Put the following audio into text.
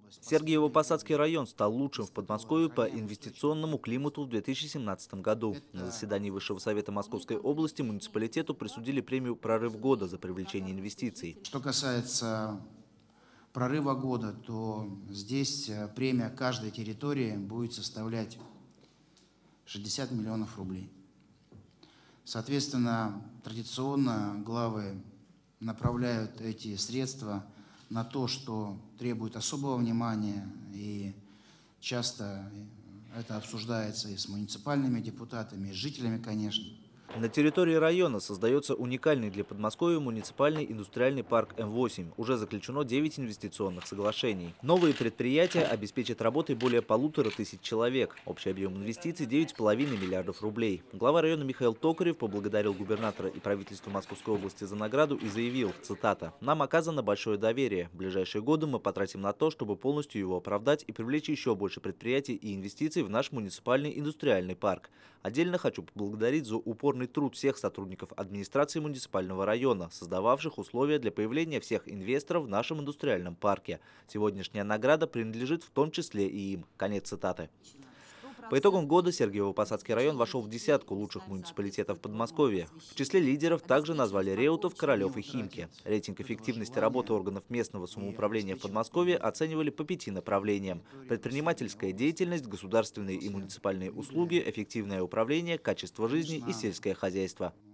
Сергиево-Посадский район стал лучшим в Подмосковье по инвестиционному климату в 2017 году. На заседании Высшего совета Московской области муниципалитету присудили премию «Прорыв года» за привлечение инвестиций. Что касается прорыва года, то здесь премия каждой территории будет составлять 60 миллионов рублей. Соответственно, традиционно главы направляют эти средства на то, что требует особого внимания, и часто это обсуждается и с муниципальными депутатами, и с жителями, конечно. На территории района создается уникальный для Подмосковья муниципальный индустриальный парк М8. Уже заключено 9 инвестиционных соглашений. Новые предприятия обеспечат работой более 1500 человек. Общий объем инвестиций – 9,5 миллиардов рублей. Глава района Михаил Токарев поблагодарил губернатора и правительство Московской области за награду и заявил, цитата, «Нам оказано большое доверие. В ближайшие годы мы потратим на то, чтобы полностью его оправдать и привлечь еще больше предприятий и инвестиций в наш муниципальный индустриальный парк. Отдельно хочу поблагодарить за упорный труд всех сотрудников администрации муниципального района, создававших условия для появления всех инвесторов в нашем индустриальном парке. Сегодняшняя награда принадлежит в том числе и им». Конец цитаты. По итогам года Сергиево-Посадский район вошел в десятку лучших муниципалитетов Подмосковья. В числе лидеров также назвали Реутов, Королев и Химки. Рейтинг эффективности работы органов местного самоуправления в Подмосковье оценивали по 5 направлениям: предпринимательская деятельность, государственные и муниципальные услуги, эффективное управление, качество жизни и сельское хозяйство.